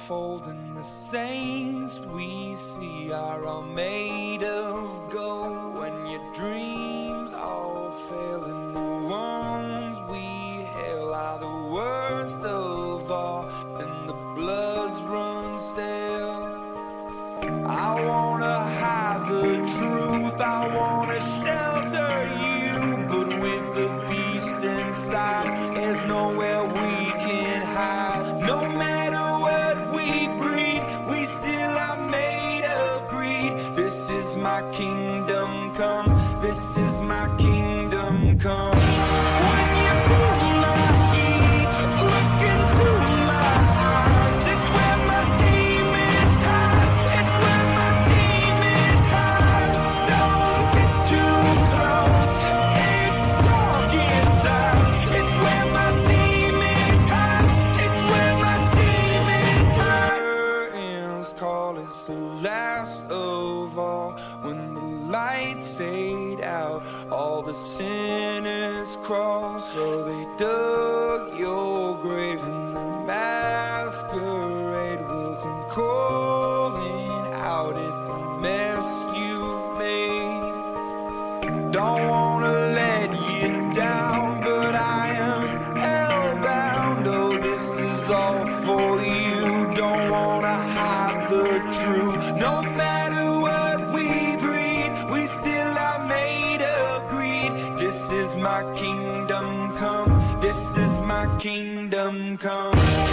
unfolding. The saints we see are all made of gold. When your dreams all fail and the ones we hail are the worst of all, and the bloods run stale. I wanna hide the truth, I wanna shelter you, but with the beast inside, there's nowhere we can hide. No matter what we breed, we still are made of greed. This is my kingdom come, this is my kingdom come. When you pull my key, look into my eyes, it's where my demons hide, it's where my demons hide. Don't get too close, it's dark inside, it's where my demons hide, it's where my demons hide. Curtains call, it's the last of all. When the lights fade out, all the sinners crawl. So they dug your grave, and the masquerade will come calling out at the mess you made. Don't wanna let you down, but I am hellbound. Oh, this is all for you. Don't wanna hide the truth. No matter what we breed, we still are made of greed. This is my kingdom come, this is my kingdom come.